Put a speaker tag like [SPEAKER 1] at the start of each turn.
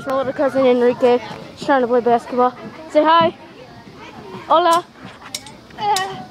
[SPEAKER 1] My little cousin Enrique is trying to play basketball. Say hi. Hola.